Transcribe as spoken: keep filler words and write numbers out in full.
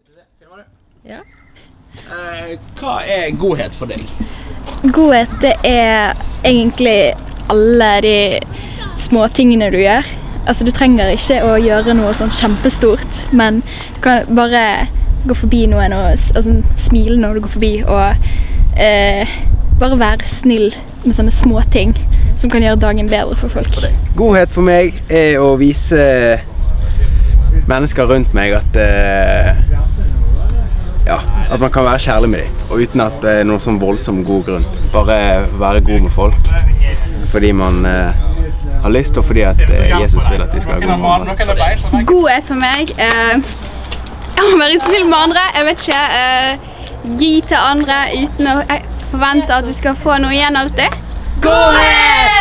Ja. Eh, hva er godhet for deg? Godhet, det er egentlig alle de små tingene du gjør. Altså, du trenger ikke å gjøre noe sånn kjempestort, men du kan bare gå forbi noen og altså, smile når du går forbi, og eh, bare være snill med sånne små ting som kan gjøre dagen bedre for folk. Godhet for meg er å vise mennesker rundt meg at, eh, ja, at man kan være kjærlig med dem, og uten at det er noen sånn voldsom god grunn. Bare være god med folk, fordi man eh, har lyst, og fordi at eh, Jesus vil at de skal ha god med hverandre. Godhet for meg er å være snill med andre, jeg vet ikke, eh, gi til andre uten å forvente at du skal få noe igjen alltid. Godhet!